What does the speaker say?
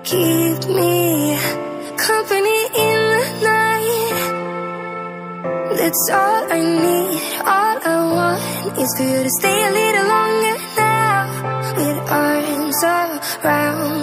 keep me company in the night. That's all I need, all I want is for you to stay a little longer now, with arms around